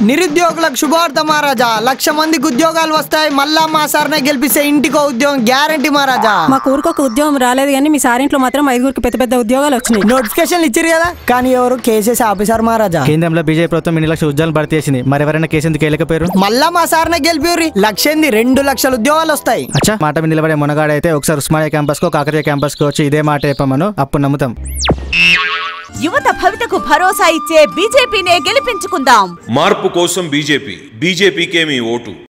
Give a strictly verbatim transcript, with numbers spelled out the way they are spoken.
నిరుద్యోగులకు శుభవార్త మహారాజా, లక్ష మందికి ఉద్యోగాలు వస్తాయి. మళ్ళా మా సార్నే గెలిపిస్తే ఇంటికో ఉద్యోగం గ్యారంటీ మహారాజా. మా ఊరికొక ఉద్యోగం రాలేదు కానీ మీ సారింట్లో మాత్రం ఐదుగురికి పెద్ద పెద్ద ఉద్యోగాలు వచ్చినాయి. నోటిఫికేషన్లు ఇచ్చారు కదా, కానీ ఎవరు కేసెస్ ఆఫీసర్ మహారాజా. కేంద్రంలో బీజేపీ ప్రభుత్వం ఎన్ని లక్షల ఉద్యోగాలు భర్తీ చేసింది, మరి ఎవరైనా కేసు ఎందుకు వెళ్ళకపోయారు? మళ్ళా మా సార్నే గెలిపి లక్షంది రెండు లక్షల ఉద్యోగాలు వస్తాయి. అచ్చా, మాట మీద నిలబడే మునగాడైతే ఒకసారి ఉస్మానియా క్యాంపస్ కో కాకతీయ క్యాంపస్ కు వచ్చి ఇదే మాట చెప్పమను, అప్పుడు నమ్ముతాం. యువత భవితకు భరోసా ఇచ్చే బీజేపీనే గెలిపించుకుందాం. మార్పు కోసం బీజేపీ, బీజేపీకే మీ ఓటు.